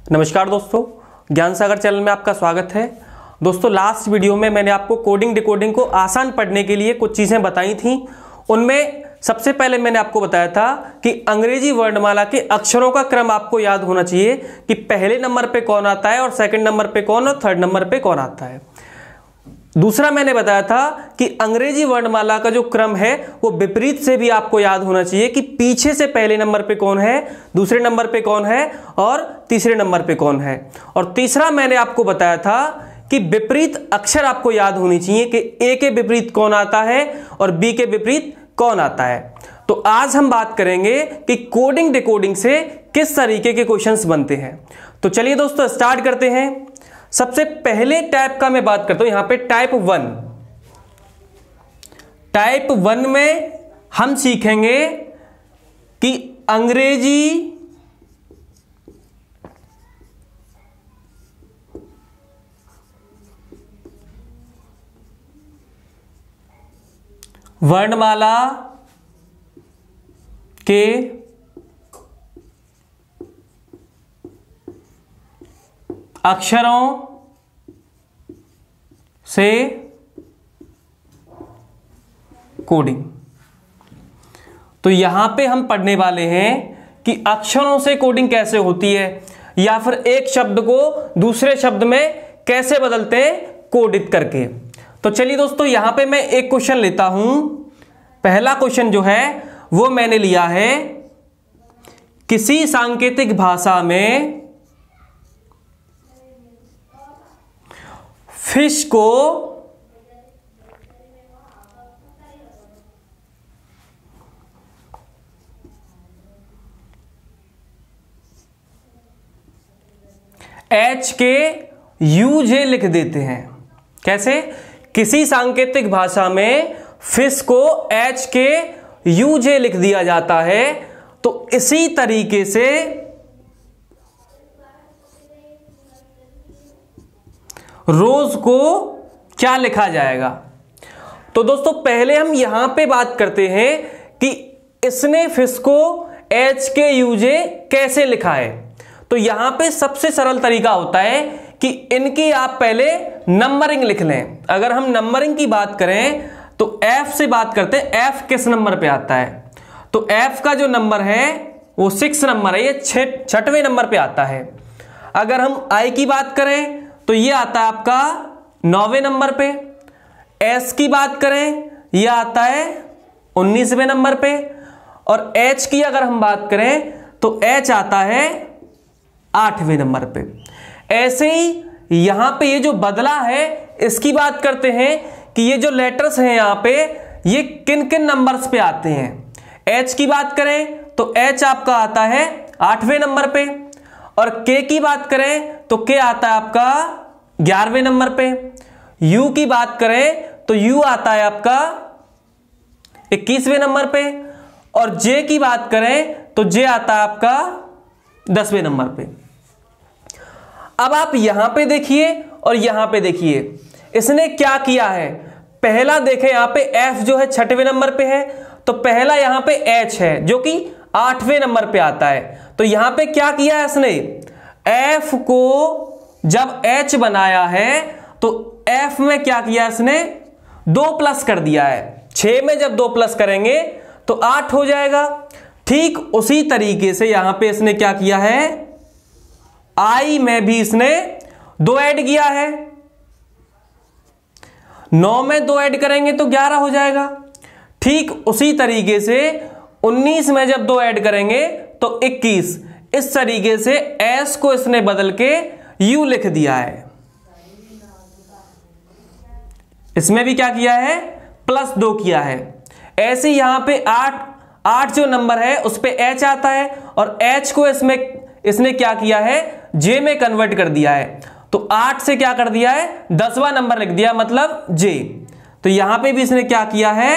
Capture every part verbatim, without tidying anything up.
नमस्कार दोस्तों, ज्ञान सागर चैनल में आपका स्वागत है। दोस्तों, लास्ट वीडियो में मैंने आपको कोडिंग डिकोडिंग को आसान पढ़ने के लिए कुछ चीज़ें बताई थी। उनमें सबसे पहले मैंने आपको बताया था कि अंग्रेजी वर्णमाला के अक्षरों का क्रम आपको याद होना चाहिए कि पहले नंबर पे कौन आता है और सेकंड नंबर पे कौन और थर्ड नंबर पे कौन आता है। दूसरा मैंने बताया था कि अंग्रेजी वर्णमाला का जो क्रम है वो विपरीत से भी आपको याद होना चाहिए कि पीछे से पहले नंबर पे कौन है, दूसरे नंबर पे कौन है और तीसरे नंबर पे कौन है। और तीसरा मैंने आपको बताया था कि विपरीत अक्षर आपको याद होनी चाहिए कि ए के विपरीत कौन आता है और बी के विपरीत कौन आता है। तो आज हम बात करेंगे कि कोडिंग डिकोडिंग से किस तरीके के क्वेश्चंस बनते हैं। तो चलिए दोस्तों स्टार्ट करते हैं। सबसे पहले टाइप का मैं बात करता हूं, यहां पे टाइप वन। टाइप वन में हम सीखेंगे कि अंग्रेजी वर्णमाला के अक्षरों से कोडिंग। तो यहां पे हम पढ़ने वाले हैं कि अक्षरों से कोडिंग कैसे होती है या फिर एक शब्द को दूसरे शब्द में कैसे बदलते हैं कोडित करके। तो चलिए दोस्तों, यहां पे मैं एक क्वेश्चन लेता हूं। पहला क्वेश्चन जो है वो मैंने लिया है, किसी सांकेतिक भाषा में फिश को एच के यू जे लिख देते हैं। कैसे? किसी सांकेतिक भाषा में फिश को एच के यू जे लिख दिया जाता है। तो इसी तरीके से रोज को क्या लिखा जाएगा। तो दोस्तों पहले हम यहां पे बात करते हैं कि इसने फिश को एच के यूजे कैसे लिखा है। तो यहां पे सबसे सरल तरीका होता है कि इनकी आप पहले नंबरिंग लिख लें। अगर हम नंबरिंग की बात करें तो एफ से बात करते हैं, एफ किस नंबर पे आता है। तो एफ का जो नंबर है वो सिक्स नंबर है, ये छठवें नंबर पे आता है। अगर हम आई की बात करें तो ये आता है आपका नौवें नंबर पे। एस की बात करें ये आता है उन्नीसवें नंबर पे। और एच की अगर हम बात करें तो एच आता है आठवें नंबर पे। ऐसे ही यहां पे ये जो बदला है इसकी बात करते हैं कि ये जो लेटर्स हैं यहां पे ये किन किन नंबर्स पे आते हैं। एच की बात करें तो एच आपका आता है आठवें नंबर पे। और के की बात करें तो के आता है आपका ग्यारहवें नंबर पे। यू की बात करें तो यू आता है आपका इक्कीसवें नंबर पे। और जे की बात करें तो जे आता है आपका दसवें नंबर पे। अब आप यहां पे देखिए और यहां पे देखिए, इसने क्या किया है। पहला देखें यहां पे एफ जो है छठवें नंबर पे है, तो पहला यहां पे एच है जो कि आठवें नंबर पे आता है। तो यहां पे क्या किया है इसने, एफ को जब एच बनाया है तो एफ में क्या किया इसने, दो प्लस कर दिया है। छह में जब दो प्लस करेंगे तो आठ हो जाएगा। ठीक उसी तरीके से यहां पे इसने क्या किया है, आई में भी इसने दो ऐड किया है। नौ में दो ऐड करेंगे तो ग्यारह हो जाएगा। ठीक उसी तरीके से उन्नीस में जब दो ऐड करेंगे तो इक्कीस। इस तरीके से एस को इसने बदल के यू लिख दिया है। इसमें भी क्या किया है, प्लस दो किया है। ऐसे यहां पे आठ आठ जो नंबर है उस पे एच आता है और एच को इसमें इसने क्या किया है, जे में कन्वर्ट कर दिया है। तो आठ से क्या कर दिया है, दसवां नंबर लिख दिया, मतलब जे। तो यहां पे भी इसने क्या किया है,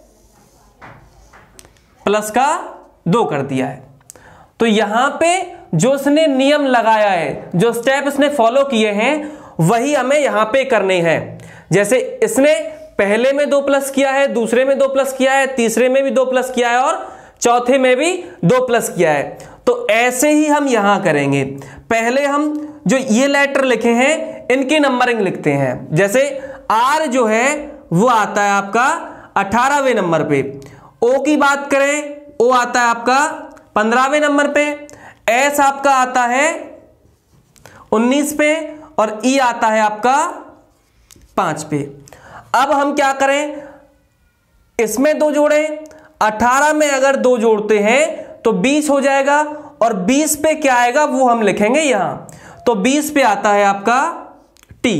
प्लस का दो कर दिया है। तो यहां पे जो इसने नियम लगाया है, जो स्टेप इसने फॉलो किए हैं, वही हमें यहां पे करने हैं। जैसे इसने पहले में दो प्लस किया है, दूसरे में दो प्लस किया है, तीसरे में भी दो प्लस किया है और चौथे में भी दो प्लस किया है। तो ऐसे ही हम यहां करेंगे। पहले हम जो ये लेटर लिखे हैं इनकी नंबरिंग लिखते हैं। जैसे आर जो है वो आता है आपका अठारहवें नंबर पे, ओ की बात करें ओ आता है आपका पंद्रहवें नंबर पे, एस आपका आता है उन्नीस पे और ई आता है आपका पांच पे। अब हम क्या करें, इसमें दो जोड़ें, अठारह में अगर दो जोड़ते हैं तो बीस हो जाएगा और बीस पे क्या आएगा वो हम लिखेंगे यहां। तो बीस पे आता है आपका टी।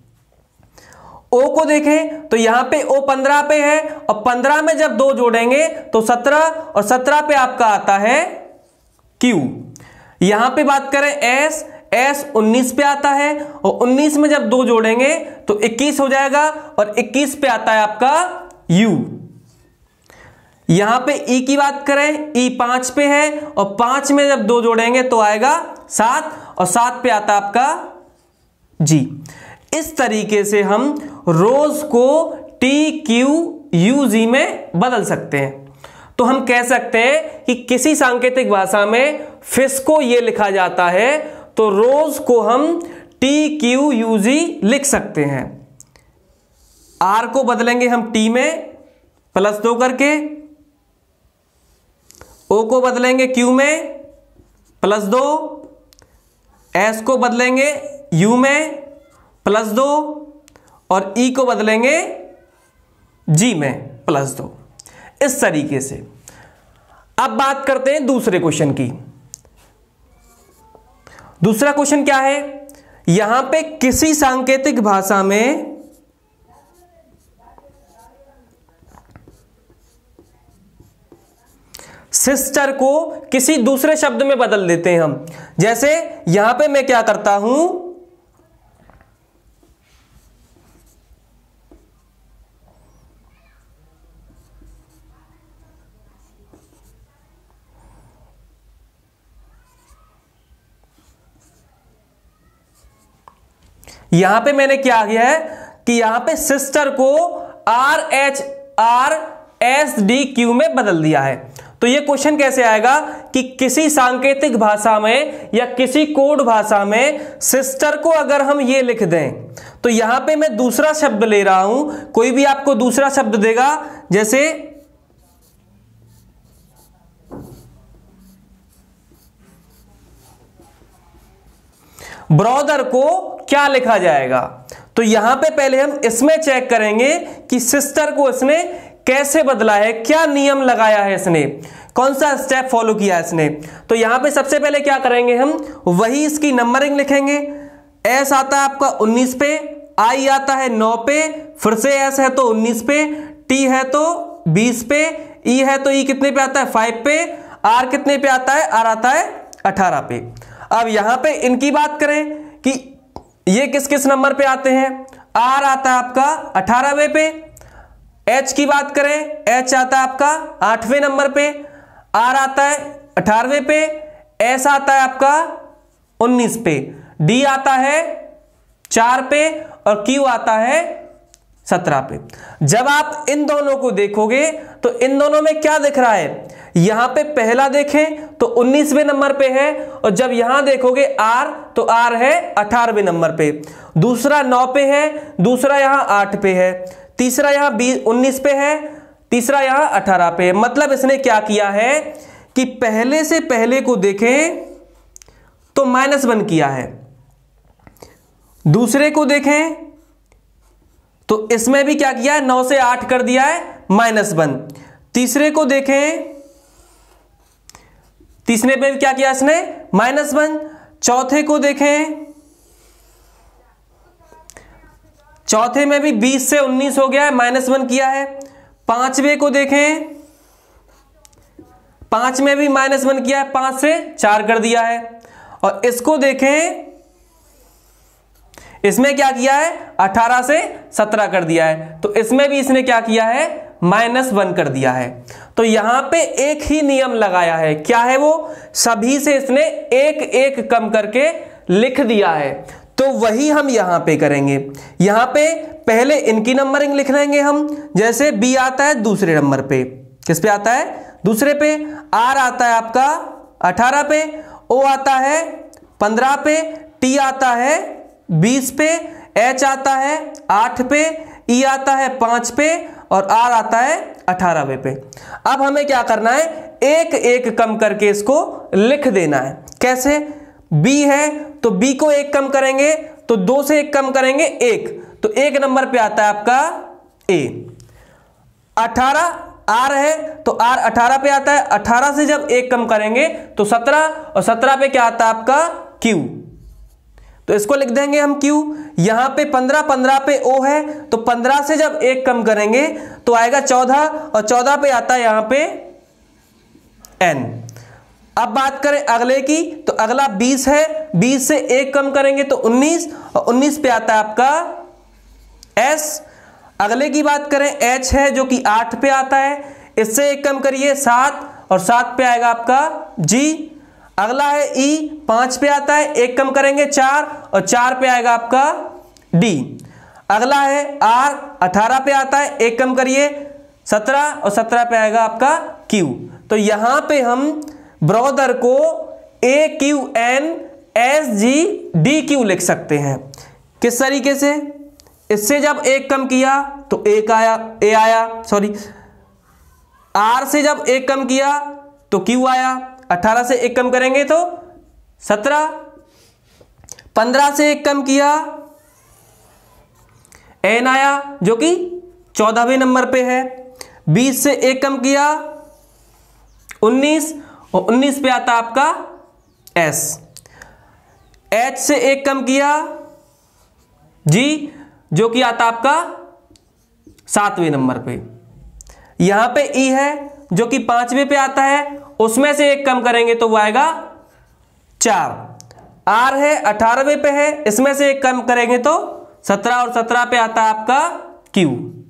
ओ को देखें तो यहां पे ओ पंद्रह पे है और पंद्रह में जब दो जोड़ेंगे तो सत्रह और सत्रह पे आपका आता है क्यू। यहां पे बात करें एस, एस उन्नीस पे आता है और उन्नीस में जब दो जोड़ेंगे तो इक्कीस हो जाएगा और इक्कीस पे आता है आपका यू। यहां पे ई की बात करें, ई पांच पे है और पांच में जब दो जोड़ेंगे तो आएगा सात और सात पे आता आपका जी। इस तरीके से हम रोज को टी क्यू यू जी में बदल सकते हैं। तो हम कह सकते हैं कि किसी सांकेतिक भाषा में फिश को यह लिखा जाता है तो रोज को हम टी क्यू यू जी लिख सकते हैं। आर को बदलेंगे हम टी में प्लस दो करके, ओ को बदलेंगे क्यू में प्लस दो, एस को बदलेंगे यू में प्लस दो और ई को बदलेंगे जी में प्लस दो। इस तरीके से अब बात करते हैं दूसरे क्वेश्चन की। दूसरा क्वेश्चन क्या है, यहां पे किसी सांकेतिक भाषा में सिस्टर को किसी दूसरे शब्द में बदल देते हैं हम। जैसे यहां पे मैं क्या करता हूं, यहां पे मैंने क्या किया है कि यहां पे सिस्टर को R H R S D Q में बदल दिया है। तो ये क्वेश्चन कैसे आएगा कि किसी सांकेतिक भाषा में या किसी कोड भाषा में सिस्टर को अगर हम ये लिख दें तो यहां पे मैं दूसरा शब्द ले रहा हूं, कोई भी आपको दूसरा शब्द देगा, जैसे ब्रदर को क्या लिखा जाएगा। तो यहां पे पहले हम इसमें चेक करेंगे कि सिस्टर को इसने कैसे बदला है, क्या नियम लगाया है इसने, कौन सा स्टेप फॉलो किया है इसने। तो यहां पे सबसे पहले क्या करेंगे, हम वही इसकी नंबरिंग लिखेंगे। एस आता है आपका उन्नीस पे, आई आता है नौ पे, फिर से एस है तो उन्नीस पे, टी है तो बीस पे, ई है तो ई कितने पे आता है फाइव पे, आर कितने पे आता है, आर आता है अठारह पे। अब यहां पे इनकी बात करें कि ये किस किस नंबर पे आते हैं, आर आता है आपका अठारहवें पे, एच की बात करें एच आता है आपका आठवें नंबर पे, आर आता है अठारहवें पे, एस आता है आपका उन्नीस पे, डी आता है चार पे और क्यू आता है सत्रह पे। जब आप इन दोनों को देखोगे तो इन दोनों में क्या दिख रहा है, यहां पे पहला देखें तो उन्नीसवें नंबर पे है और जब यहां देखोगे आर तो आर है अठारहवें नंबर पे, दूसरा नौ पे है, दूसरा यहां आठ पे है, तीसरा यहां बीस उन्नीस पे है, तीसरा यहां अठारह पे है। मतलब इसने क्या किया है कि पहले से पहले को देखें तो माइनस वन किया है, दूसरे को देखें तो इसमें भी क्या किया है, नौ से आठ कर दिया है माइनस वन, तीसरे को देखें तीसरे पे क्या किया इसने माइनस वन, चौथे को देखें चौथे में भी बीस से उन्नीस हो गया है, माइनस वन किया है, पांचवे को देखें पांच में भी माइनस वन किया है, पांच से चार कर दिया है, और इसको देखें इसमें क्या किया है अठारह से सत्रह कर दिया है, तो इसमें भी इसने क्या किया है माइनस वन कर दिया है। तो यहां पे एक ही नियम लगाया है, क्या है वो, सभी से इसने एक एक कम करके लिख दिया है। तो वही हम यहां पे करेंगे, यहां पे पहले इनकी नंबरिंग लिख लेंगे हम, जैसे बी आता है दूसरे नंबर पे, किस पे आता है दूसरे पे, आर आता है आपका अठारह पे, ओ आता है पंद्रह पे, टी आता है बीस पे, एच आता है आठ पे, ई आता है पाँच पे और आर आता है अठारहवें पे। अब हमें क्या करना है, एक एक कम करके इसको लिख देना है। कैसे, बी है तो बी को एक कम करेंगे तो दो से एक कम करेंगे एक, तो एक नंबर पे आता है आपका ए। अठारह आर है तो आर अठारह पे आता है, अठारह से जब एक कम करेंगे तो सत्रह, और सत्रह पे क्या आता है आपका क्यू, तो इसको लिख देंगे हम क्यू। यहां पे पंद्रह, पंद्रह पे ओ है तो पंद्रह से जब एक कम करेंगे तो आएगा चौदह, और चौदह पे आता है यहां पे एन। अब बात करें अगले की, तो अगला बीस है, बीस से एक कम करेंगे तो उन्नीस, और उन्नीस पे आता है आपका एस। अगले की बात करें एच है जो कि आठ पे आता है, इससे एक कम करिए सात, और सात पे आएगा आपका जी। अगला है ई, पांच पे आता है, एक कम करेंगे चार, और चार पे आएगा आपका डी। अगला है आर, अठारह पे आता है, एक कम करिए सत्रह, और सत्रह पे आएगा आपका क्यू। तो यहां पे हम ब्रदर को A Q N S G D Q लिख सकते हैं। किस तरीके से, इससे जब एक कम किया तो एक आया, ए आया, सॉरी आर से जब एक कम किया तो क्यू आया, अठारह से एक कम करेंगे तो सत्रह, पंद्रह से एक कम किया एन आया जो कि चौदहवें नंबर पे है, बीस से एक कम किया उन्नीस, और उन्नीस पे आता आपका एस। एच से एक कम किया जी जो कि आता आपका सातवें नंबर पे। यहां पे ई है जो कि पांचवें पे आता है, उसमें से एक कम करेंगे तो वो आएगा चार। आर है अठारहवें पे है, इसमें से एक कम करेंगे तो सत्रह, और सत्रह पे आता है आपका क्यू।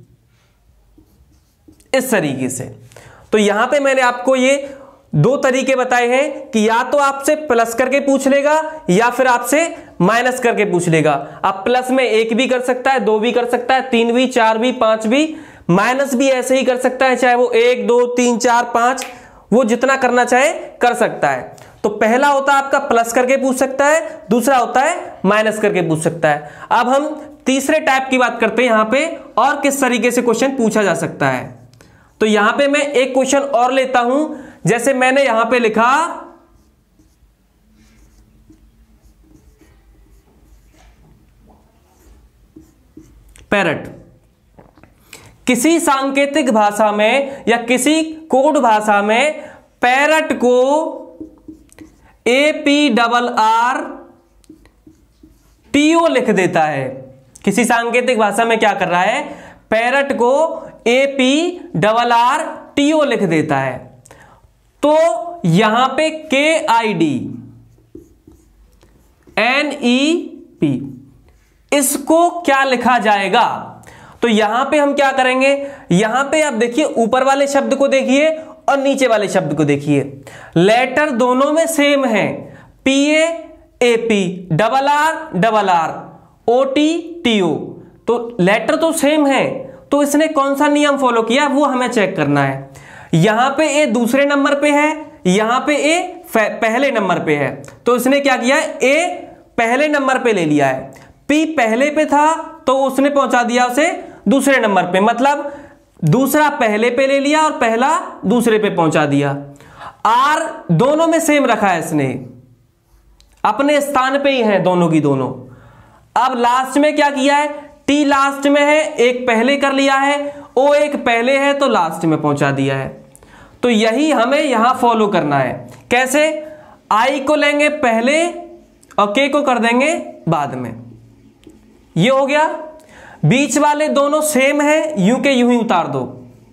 इस तरीके से। तो यहां पे मैंने आपको ये दो तरीके बताए हैं कि या तो आपसे प्लस करके पूछ लेगा या फिर आपसे माइनस करके पूछ लेगा। आप प्लस में एक भी कर सकता है, दो भी कर सकता है, तीन भी, चार भी, पांच भी, माइनस भी ऐसे ही कर सकता है, चाहे वो एक, दो, तीन, चार, पांच, वो जितना करना चाहे कर सकता है। तो पहला होता है आपका प्लस करके पूछ सकता है, दूसरा होता है माइनस करके पूछ सकता है। अब हम तीसरे टाइप की बात करते हैं यहां पे, और किस तरीके से क्वेश्चन पूछा जा सकता है। तो यहां पे मैं एक क्वेश्चन और लेता हूं, जैसे मैंने यहां पे लिखा पैरट। किसी सांकेतिक भाषा में या किसी कोड भाषा में पैरट को A P double R T O लिख देता है। किसी सांकेतिक भाषा में क्या कर रहा है, पैरट को A P double R T O लिख देता है। तो यहां पे K I D N E P, इसको क्या लिखा जाएगा। तो यहां पे हम क्या करेंगे, यहां पे आप देखिए ऊपर वाले शब्द को देखिए और नीचे वाले शब्द को देखिए, लेटर दोनों में सेम है, P A A P, double R double R, O T T O, तो लेटर तो सेम है। तो इसने कौन सा नियम फॉलो किया वो हमें चेक करना है। यहां पे ए दूसरे नंबर पे है, यहां पे ए पहले नंबर पे है, तो इसने क्या किया है, ए पहले नंबर पे ले लिया है, पी पहले पे था तो उसने पहुंचा दिया उसे दूसरे नंबर पे, मतलब दूसरा पहले पे ले लिया और पहला दूसरे पे पहुंचा दिया। आर दोनों में सेम रखा है, इसने अपने स्थान पे ही है दोनों की दोनों। अब लास्ट में क्या किया है, टी लास्ट में है, एक पहले कर लिया है, ओ एक पहले है तो लास्ट में पहुंचा दिया है। तो यही हमें यहां फॉलो करना है। कैसे, आई को लेंगे पहले और के को कर देंगे बाद में, ये हो गया। बीच वाले दोनों सेम है, यूं के यूं ही उतार दो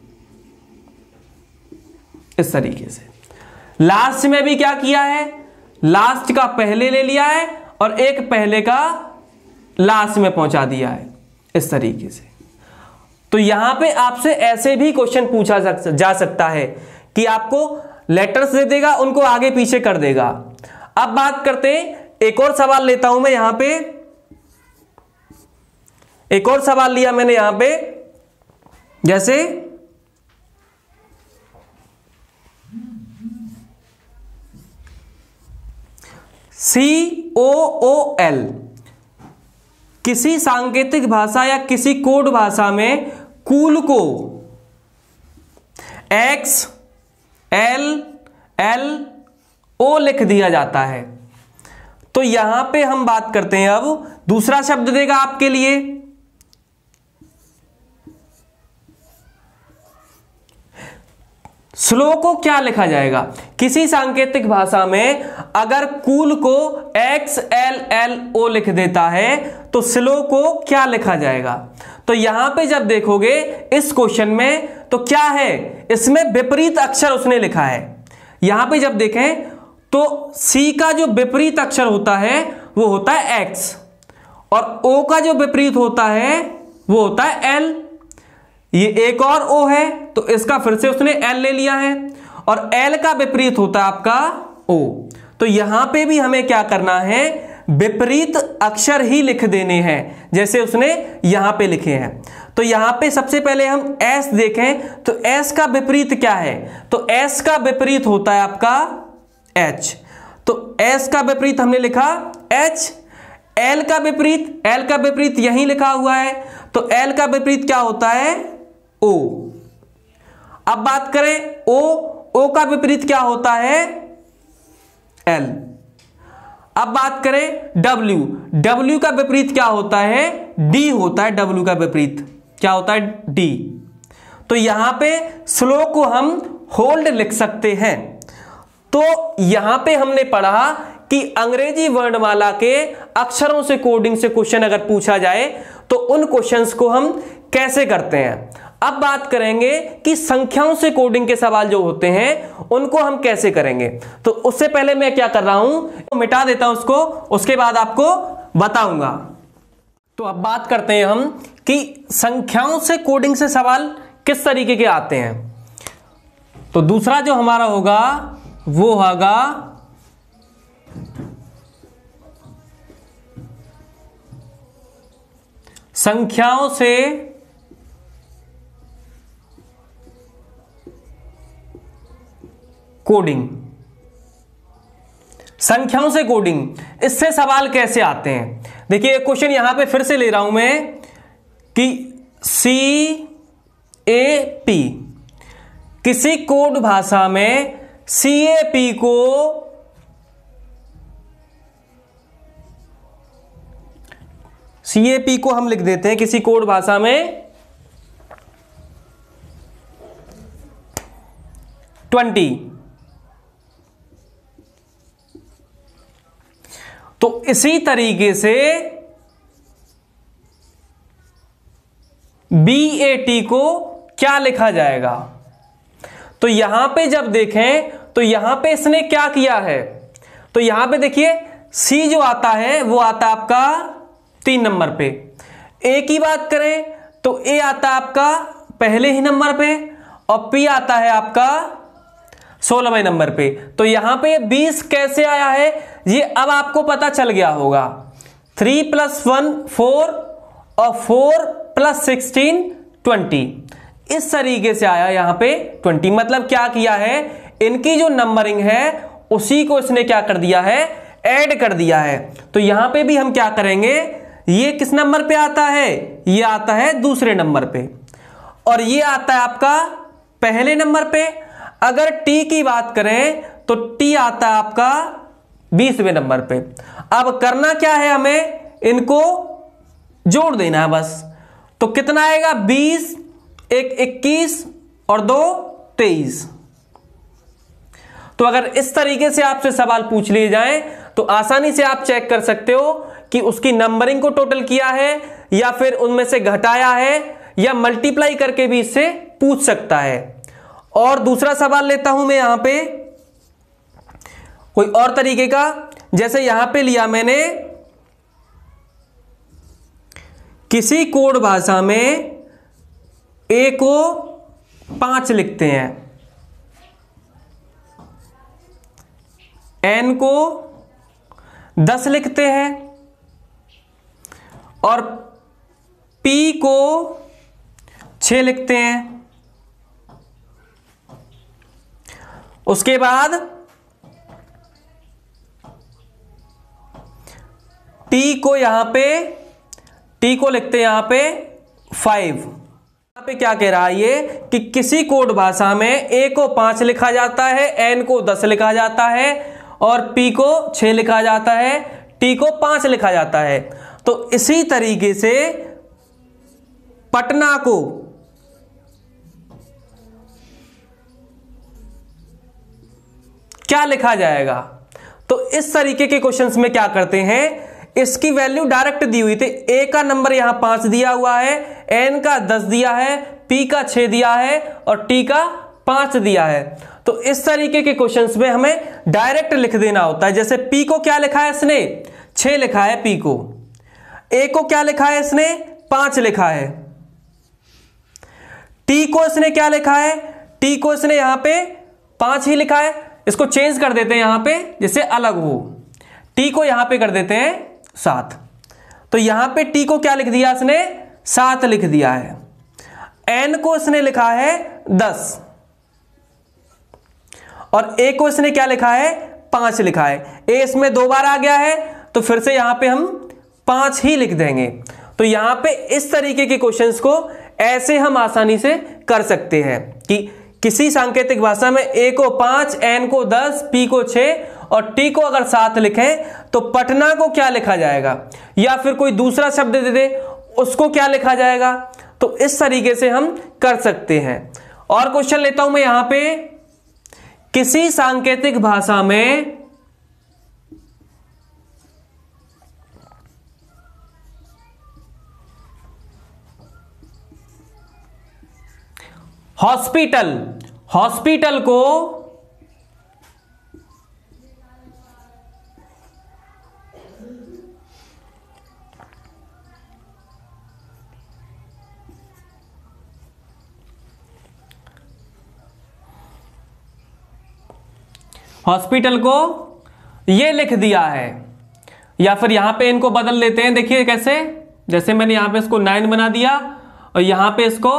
इस तरीके से। लास्ट में भी क्या किया है, लास्ट का पहले ले लिया है और एक पहले का लास्ट में पहुंचा दिया है इस तरीके से। तो यहां पे आपसे ऐसे भी क्वेश्चन पूछा जा सकता है कि आपको लेटर्स दे देगा, उनको आगे पीछे कर देगा। अब बात करते हैं, एक और सवाल लेता हूं मैं यहां पे, एक और सवाल लिया मैंने यहां पे, जैसे सी ओ ओ एल, किसी सांकेतिक भाषा या किसी कोड भाषा में कूल को एक्स एल एल ओ लिख दिया जाता है। तो यहां पे हम बात करते हैं, अब दूसरा शब्द देगा आपके लिए स्लो को क्या लिखा जाएगा। किसी सांकेतिक भाषा में अगर कूल को एक्स एल एल ओ लिख देता है तो स्लो को क्या लिखा जाएगा। तो यहां पे जब देखोगे इस क्वेश्चन में तो क्या है, इसमें विपरीत अक्षर उसने लिखा है। यहां पे जब देखें तो सी का जो विपरीत अक्षर होता है वो होता है एक्स, और ओ का जो विपरीत होता है वो होता है एल। ये एक और ओ है तो इसका फिर से उसने एल ले लिया है, और एल का विपरीत होता है आपका ओ। तो यहां पे भी हमें क्या करना है, विपरीत अक्षर ही लिख देने हैं जैसे उसने यहां पे लिखे हैं। तो यहां पे सबसे पहले हम एस देखें तो एस का विपरीत क्या है, तो एस का विपरीत होता है आपका एच। तो एस का विपरीत हमने लिखा एच। एल का विपरीत, एल का विपरीत यहीं लिखा हुआ है, तो एल का विपरीत क्या होता है ओ। अब बात करें ओ, ओ का विपरीत क्या होता है एल। अब बात करें डब्ल्यू, डब्ल्यू का विपरीत क्या होता है डी होता है। डब्ल्यू का विपरीत क्या होता है डी। तो यहां पे स्लो को हम होल्ड लिख सकते हैं। तो यहां पे हमने पढ़ा कि अंग्रेजी वर्णमाला के अक्षरों से कोडिंग से क्वेश्चन अगर पूछा जाए तो उन क्वेश्चंस को हम कैसे करते हैं। अब बात करेंगे कि संख्याओं से कोडिंग के सवाल जो होते हैं उनको हम कैसे करेंगे। तो उससे पहले मैं क्या कर रहा हूं, मिटा देता हूं उसको, उसके बाद आपको बताऊंगा। तो अब बात करते हैं हम कि संख्याओं से कोडिंग से सवाल किस तरीके के आते हैं। तो दूसरा जो हमारा होगा वो होगा संख्याओं से कोडिंग। संख्याओं से कोडिंग, इससे सवाल कैसे आते हैं। देखिए क्वेश्चन यहां पे फिर से ले रहा हूं मैं कि सी ए पी, किसी कोड भाषा में सी ए पी को सी ए पी को हम लिख देते हैं किसी कोड भाषा में ट्वेंटी। तो इसी तरीके से बी ए टी को क्या लिखा जाएगा। तो यहां पे जब देखें तो यहां पे इसने क्या किया है, तो यहां पे देखिए सी जो आता है वो आता है आपका तीन नंबर पे। ए की बात करें तो ए आता है आपका पहले ही नंबर पे, और पी आता है आपका सोलहवें नंबर पे। तो यहां पे बीस कैसे आया है ये अब आपको पता चल गया होगा। थ्री प्लस वन फोर और फोर प्लस सिक्सटीन ट्वेंटी, इस तरीके से आया यहां पे ट्वेंटी। मतलब क्या किया है, इनकी जो नंबरिंग है उसी को इसने क्या कर दिया है, ऐड कर दिया है। तो यहां पे भी हम क्या करेंगे, ये किस नंबर पे आता है, ये आता है दूसरे नंबर पे, और ये आता है आपका पहले नंबर पे। अगर टी की बात करें तो टी आता है आपका बीसवें नंबर पे। अब करना क्या है, हमें इनको जोड़ देना है बस। तो कितना आएगा, बीस, एक इक्कीस और दो तेईस। तो अगर इस तरीके से आपसे सवाल पूछ लिए जाएं तो आसानी से आप चेक कर सकते हो कि उसकी नंबरिंग को टोटल किया है या फिर उनमें से घटाया है या मल्टीप्लाई करके भी इससे पूछ सकता है। और दूसरा सवाल लेता हूं मैं यहां पे कोई और तरीके का, जैसे यहां पे लिया मैंने किसी कोड भाषा में ए को पांच लिखते हैं, एन को दस लिखते हैं और पी को छह लिखते हैं। उसके बाद टी को यहां पे टी को लिखते हैं यहां पे फाइव। यहां पे क्या कह रहा है ये कि किसी कोड भाषा में ए को पांच लिखा जाता है, एन को दस लिखा जाता है और पी को छह लिखा जाता है, टी को पांच लिखा जाता है। तो इसी तरीके से पटना को क्या लिखा जाएगा? तो इस तरीके के क्वेश्चंस में क्या करते हैं, इसकी वैल्यू डायरेक्ट दी हुई थी। ए का नंबर यहां पांच दिया हुआ है, एन का दस दिया है, पी का छह दिया है और टी का पांच दिया है। तो इस तरीके के क्वेश्चंस में हमें डायरेक्ट लिख देना होता है। जैसे पी को क्या लिखा है इसने, छह लिखा है पी को। ए को क्या लिखा है इसने, पांच लिखा है। टी को इसने क्या लिखा है, टी को इसने यहां पे पांच ही लिखा है। इसको चेंज कर देते हैं यहां पे, जिससे अलग हो। टी को यहां पे कर देते हैं सात। तो यहां पे टी को क्या लिख दिया इसने, सात लिख दिया है। एन को इसने लिखा है दस और ए को इसने क्या लिखा है, पांच लिखा है। ए इसमें दो बार आ गया है तो फिर से यहां पे हम पांच ही लिख देंगे। तो यहां पे इस तरीके के क्वेश्चंस को ऐसे हम आसानी से कर सकते हैं कि किसी सांकेतिक भाषा में ए को पांच, एन को दस, पी को छह और टी को अगर सात लिखें तो पटना को क्या लिखा जाएगा, या फिर कोई दूसरा शब्द दे दे उसको क्या लिखा जाएगा। तो इस तरीके से हम कर सकते हैं। और क्वेश्चन लेता हूं मैं यहां पे, किसी सांकेतिक भाषा में हॉस्पिटल हॉस्पिटल को हॉस्पिटल को ये लिख दिया है, या फिर यहां पे इनको बदल लेते हैं। देखिए कैसे, जैसे मैंने यहां पे इसको नाइन बना दिया और यहां पे इसको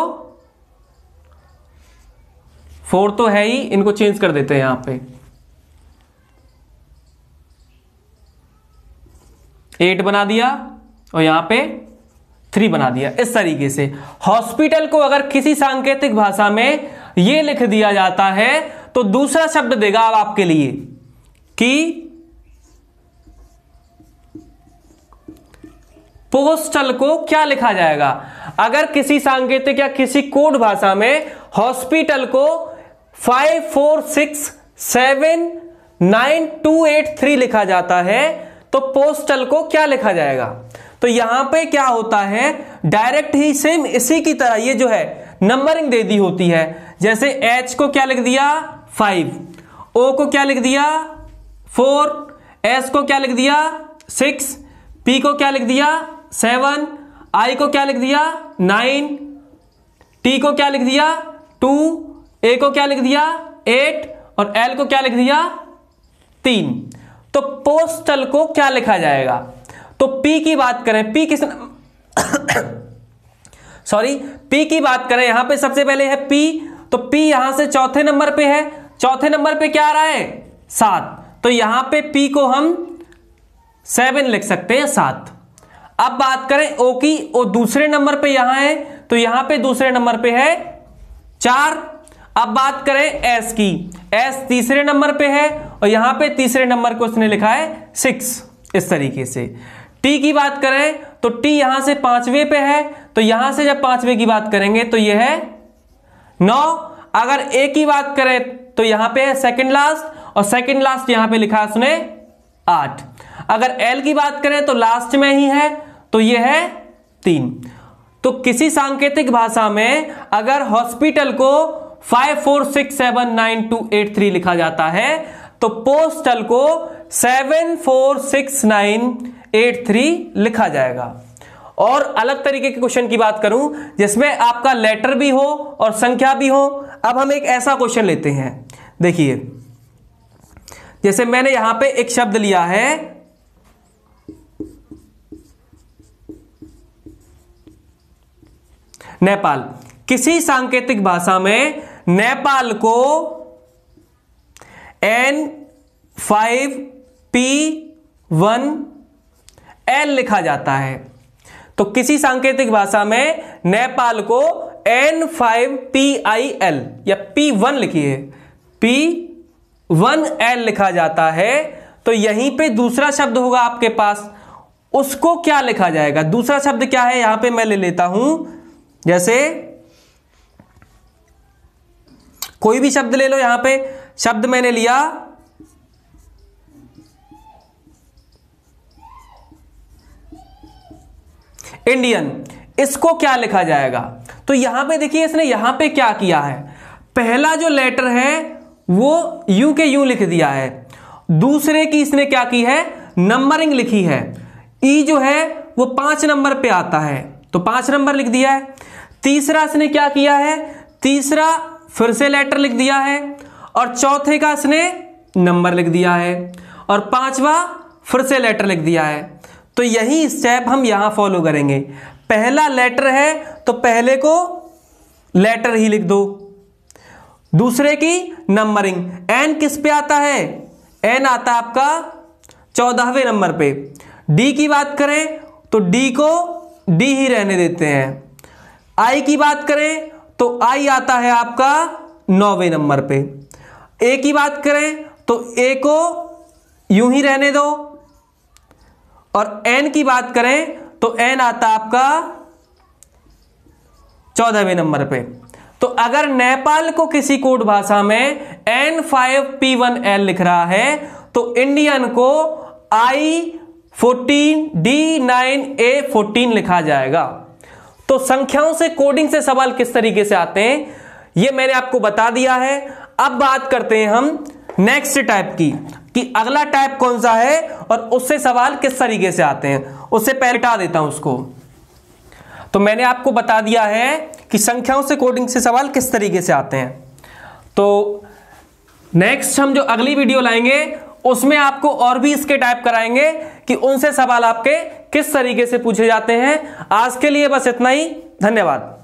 फोर तो है ही, इनको चेंज कर देते हैं यहां पे एट बना दिया और यहां पे थ्री बना दिया। इस तरीके से हॉस्पिटल को अगर किसी सांकेतिक भाषा में यह लिख दिया जाता है तो दूसरा शब्द देगा अब आपके लिए कि पोस्टल को क्या लिखा जाएगा। अगर किसी सांकेतिक या किसी कोड भाषा में हॉस्पिटल को five four six seven nine two eight three लिखा जाता है तो पोस्टल को क्या लिखा जाएगा। तो यहां पे क्या होता है, डायरेक्ट ही सेम इसी की तरह ये जो है नंबरिंग दे दी होती है। जैसे एच को क्या लिख दिया फाइव, ओ को क्या लिख दिया फोर, एस को क्या लिख दिया सिक्स, पी को क्या लिख दिया सेवन, आई को क्या लिख दिया नाइन, टी को क्या लिख दिया टू, ए को क्या लिख दिया एट और एल को क्या लिख दिया तीन। तो पोस्टल को क्या लिखा जाएगा। तो पी की बात करें, पी किस सॉरी पी की बात करें, यहां पे सबसे पहले है पी, तो पी यहां से चौथे नंबर पे है। चौथे नंबर पे क्या आ रहा है सात, तो यहां पे पी को हम सेवन लिख सकते हैं सात। अब बात करें ओ की, ओ दूसरे नंबर पे यहां है तो यहां पे दूसरे नंबर पे है चार। अब बात करें एस की, एस तीसरे नंबर पे है और यहां पे तीसरे नंबर को उसने लिखा है सिक्स। इस तरीके से टी की बात करें तो टी यहां से पांचवे पे है, तो यहां से जब पांचवे की बात करेंगे तो यह है नौ। अगर ए की बात करें तो यहां पे है सेकंड लास्ट और सेकंड लास्ट यहां पे लिखा है उसने आठ। अगर एल की बात करें तो लास्ट में ही है तो यह है तीन। तो किसी सांकेतिक भाषा में अगर हॉस्पिटल को five four six seven nine two eight three लिखा जाता है तो पोस्टल को seven four six nine eight three लिखा जाएगा। और अलग तरीके के क्वेश्चन की बात करूं जिसमें आपका लेटर भी हो और संख्या भी हो। अब हम एक ऐसा क्वेश्चन लेते हैं, देखिए जैसे मैंने यहां पे एक शब्द लिया है नेपाल। किसी सांकेतिक भाषा में नेपाल को N five P one L लिखा जाता है। तो किसी सांकेतिक भाषा में नेपाल को N five P I L या पी वन लिखिए, पी वन एल लिखा जाता है। तो यहीं पे दूसरा शब्द होगा आपके पास, उसको क्या लिखा जाएगा? दूसरा शब्द क्या है? यहां पे मैं ले लेता हूं, जैसे कोई भी शब्द ले लो। यहां पे शब्द मैंने लिया इंडियन, इसको क्या लिखा जाएगा? तो यहां पे देखिए इसने यहां पे क्या किया है, पहला जो लेटर है वो यू के यू लिख दिया है, दूसरे की इसने क्या की है, नंबरिंग लिखी है। ई जो है वो पांच नंबर पे आता है तो पांच नंबर लिख दिया है। तीसरा इसने क्या किया है, तीसरा फिर से लेटर लिख दिया है, और चौथे का इसने नंबर लिख दिया है, और पांचवा फिर से लेटर लिख दिया है। तो यही स्टेप हम यहां फॉलो करेंगे। पहला लेटर है तो पहले को लेटर ही लिख दो, दूसरे की नंबरिंग। एन किस पे आता है? एन आता है आपका चौदहवें नंबर पे। डी की बात करें तो डी को डी ही रहने देते हैं। आई की बात करें तो आई आता है आपका नौवें नंबर पे। ए की बात करें तो ए को यूं ही रहने दो, और एन की बात करें तो एन आता आपका चौदहवें नंबर पे। तो अगर नेपाल को किसी कोड भाषा में N five P one L लिख रहा है तो इंडियन को I fourteen D nine A fourteen लिखा जाएगा। तो संख्याओं से कोडिंग से सवाल किस तरीके से आते हैं ये मैंने आपको बता दिया है। अब बात करते हैं हम नेक्स्ट टाइप की, कि अगला टाइप कौन सा है और उससे सवाल किस तरीके से आते हैं। उससे पहले हटा देता हूं उसको। तो मैंने आपको बता दिया है कि संख्याओं से कोडिंग से सवाल किस तरीके से आते हैं। तो नेक्स्ट हम जो अगली वीडियो लाएंगे उसमें आपको और भी इसके टाइप कराएंगे कि उनसे सवाल आपके किस तरीके से पूछे जाते हैं। आज के लिए बस इतना ही, धन्यवाद।